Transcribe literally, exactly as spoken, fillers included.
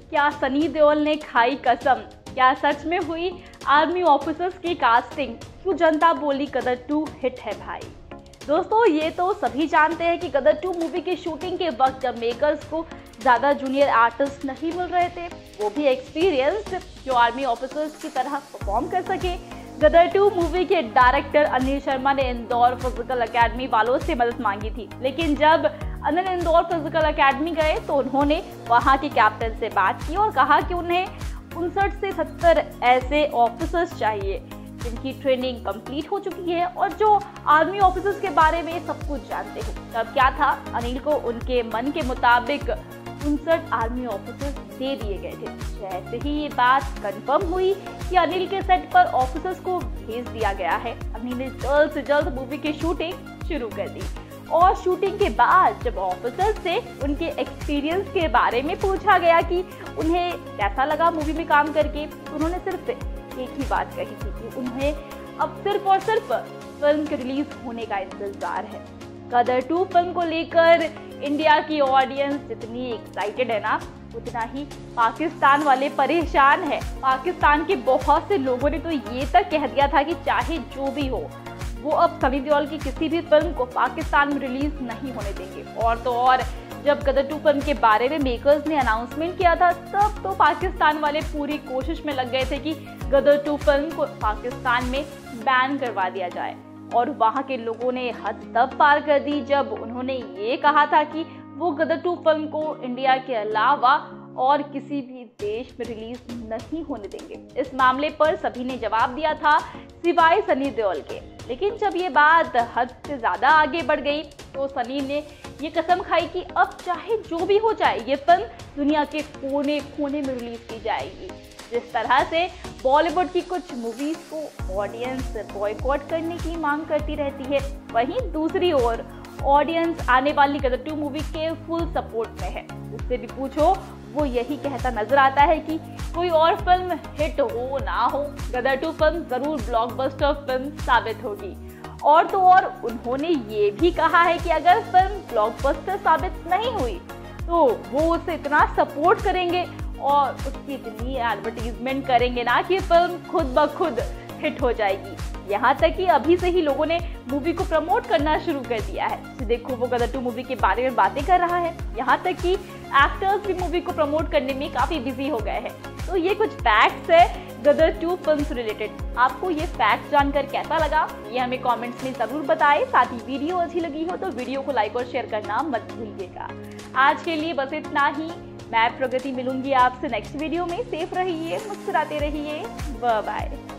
क्या सनी देओल ने खाई कसम? क्या सच में हुई आर्मी ऑफिसर्स की कास्टिंग? क्यों जनता बोली गदर टू हिट है भाई? दोस्तों, ये तो सभी जानते हैं कि गदर टू मूवी की शूटिंग के वक्त जब मेकर्स को ज़्यादा जूनियर आर्टिस्ट नहीं मिल रहे थे, वो भी एक्सपीरियंस्ड, जो आर्मी ऑफिसर्स की तरह परफॉर्म कर सके, गदर टू मूवी के डायरेक्टर अनिल शर्मा ने इंदौर फिजिकल एकेडमी वालों से मदद मांगी थी। लेकिन जब अनिल इंदौर फिजिकल एकेडमी गए तो उन्होंने वहां के कैप्टन से बात की और कहा कि उन्हें उनसठ से सत्तर ऐसे ऑफिसर्स चाहिए जिनकी ट्रेनिंग कंप्लीट हो चुकी है और जो आर्मी ऑफिसर्स के बारे में सब कुछ जानते हो। तब क्या था, अनिल को उनके मन के मुताबिक उनसठ आर्मी ऑफिसर्स दे दिए गए थे। जैसे ही ये बात कंफर्म हुई कि अनिल के सेट पर ऑफिसर्स को भेज दिया गया है, अनिल ने जल्द से जल्द मूवी की शूटिंग शुरू कर दी। और शूटिंग के बाद जब ऑफिसर्स से उनके एक्सपीरियंस के बारे में पूछा गया कि उन्हें कैसा लगा मूवी में काम करके, उन्होंने सिर्फ एक ही बात कही थी कि उन्हें अब सिर्फ और सिर्फ फिल्म के रिलीज होने का इंतजार है। गदर टू फिल्म को लेकर इंडिया की ऑडियंस जितनी एक्साइटेड है ना, उतना ही पाकिस्तान वाले परेशान है। पाकिस्तान के बहुत से लोगों ने तो ये तक कह दिया था कि चाहे जो भी हो, वो अब सनी देओल की किसी भी फिल्म को पाकिस्तान में रिलीज नहीं होने देंगे। और तो और जब गदर टू फिल्म के बारे में मेकर्स ने अनाउंसमेंट किया था, तब तो पाकिस्तान वाले पूरी कोशिश में लग गए थे कि गदर टू फिल्म को पाकिस्तान में बैन करवा दिया जाए। और वहां के लोगों ने हद तब पार कर दी जब उन्होंने ये कहा था कि वो गदर टू फिल्म को इंडिया के अलावा और किसी भी देश में रिलीज नहीं होने देंगे। इस मामले पर सभी ने जवाब दिया था सिवाय सनी देओल के। लेकिन जब ये बात हद से ज़्यादा आगे बढ़ गई तो सनी ने ये कसम खाई कि अब चाहे जो भी हो जाए, ये फिल्म दुनिया के कोने कोने में रिलीज की जाएगी। जिस तरह से बॉलीवुड की कुछ मूवीज को ऑडियंस बॉयकॉट करने की मांग करती रहती है, वहीं दूसरी ओर ऑडियंस आने वाली गदर टू मूवी के फुल सपोर्ट में है। उससे भी पूछो, वो यही कहता नजर आता है कि कोई और फिल्म हिट हो ना हो, गदर टू फिल्म जरूर ब्लॉकबस्टर फिल्म साबित होगी। और तो और उन्होंने ये भी कहा है कि अगर फिल्म ब्लॉकबस्टर साबित नहीं हुई तो वो उसे इतना सपोर्ट करेंगे और उसकी इतनी एडवर्टीजमेंट करेंगे ना कि फिल्म खुद ब खुद हिट हो जाएगी। यहाँ तक कि अभी से ही लोगों ने मूवी को प्रमोट करना शुरू कर दिया है। तो देखो, वो गदर टू मूवी के बारे में बातें कर रहा है, यहाँ तक कि एक्टर्स भी मूवी को प्रमोट करने में काफी बिजी हो गए हैं। तो ये कुछ फैक्ट्स है गदर टू फिल्म से रिलेटेड। आपको ये फैक्ट जानकर कैसा लगा, ये हमें कमेंट्स में जरूर बताएं। साथ ही वीडियो अच्छी लगी हो तो वीडियो को लाइक और शेयर करना मत भूलिएगा। आज के लिए बस इतना ही। मैं प्रगति मिलूंगी आपसे नेक्स्ट वीडियो में। सेफ रहिए, मुस्कुराते रहिए। Bye bye.